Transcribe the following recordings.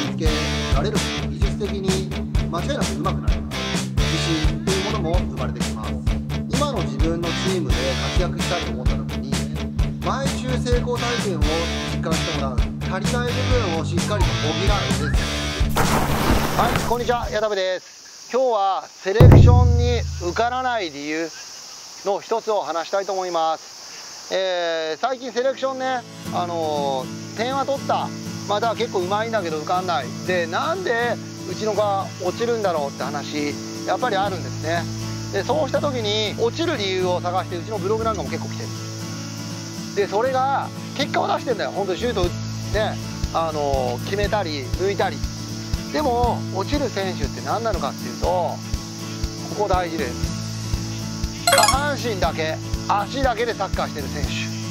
身につけられる、技術的に間違いなく上手くなります。自信というものも生まれてきます。今の自分のチームで活躍したいと思った時に、毎週成功体験を実感してもらう、足りない部分をしっかりと補うです。はい、こんにちは、矢田部です。今日はセレクションに受からない理由の一つを話したいと思います。最近セレクションね、点は取った、まだ結構うまいんだけど受かんないで、なんでうちの子が落ちるんだろうって話やっぱりあるんですね。でそうした時に落ちる理由を探してうちのブログなんかも結構来てる。でそれが結果を出してんだよ。本当にシュートね、決めたり抜いたり。でも落ちる選手って何なのかっていうと、ここ大事です。下半身だけ、足だけでサッカーしてる選手。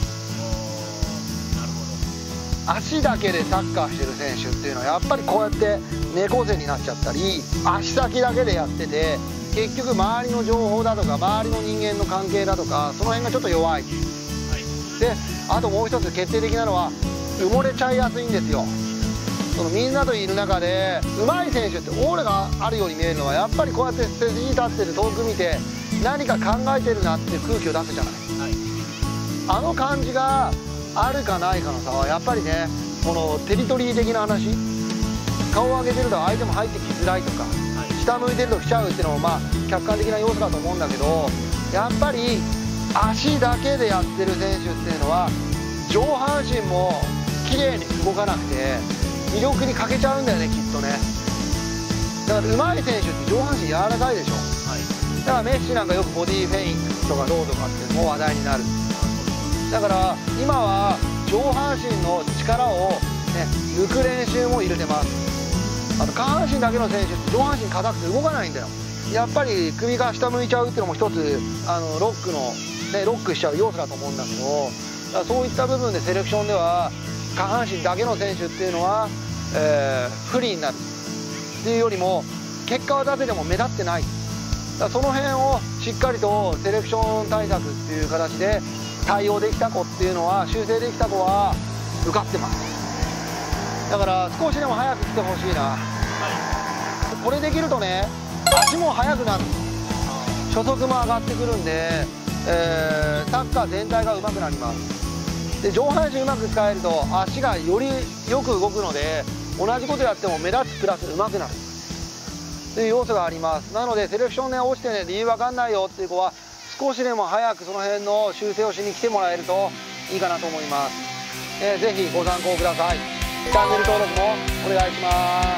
なるほど。 足だけでサッカーしてる選手っていうのはやっぱりこうやって猫背になっちゃったり、足先だけでやってて結局周りの情報だとか周りの人間の関係だとかその辺がちょっと弱い。であともう一つ決定的なのは埋もれちゃいやすいんですよ。そのみんなといる中で上手い選手ってオーラがあるように見えるのはやっぱりこうやって背筋立ってる、遠く見て何か考えてるなっていう空気を出すじゃない、あの感じがあるかないかの差はやっぱりね、このテリトリー的な話、顔を上げてると相手も入ってきづらいとか、下向いてると来ちゃうっていうのもまあ客観的な要素だと思うんだけど、やっぱり足だけでやってる選手っていうのは上半身も綺麗に動かなくて魅力に欠けちゃうんだよね、きっとね。だから上手い選手って上半身柔らかいでしょ、だからメッシなんかよくボディフェイントとかどうとかってもう話題になる。だから今は上半身の力を、ね、抜く練習も入れてます。あと下半身だけの選手って上半身硬くて動かないんだよ。やっぱり首が下向いちゃうっていうのも一つロックの、ね、ロックしちゃう要素だと思うんだけど、だからそういった部分でセレクションでは下半身だけの選手っていうのは、不利になるっていうよりも結果は出せても目立ってない。だからその辺をしっかりとセレクション対策っていう形で対応できた子っていうのは、修正できた子は受かってます。だから少しでも早く来てほしいな、これできるとね、足も速くなる、初速も上がってくるんで、サッカー全体が上手くなります。で上半身うまく使えると足がよりよく動くので、同じことやっても目立つプラス上手くなるという要素があります。なのでセレクションね、落ちてね、理由わかんないよっていう子は少しでも早くその辺の修正をしに来てもらえるといいかなと思います。ぜひご参考ください。チャンネル登録もお願いします。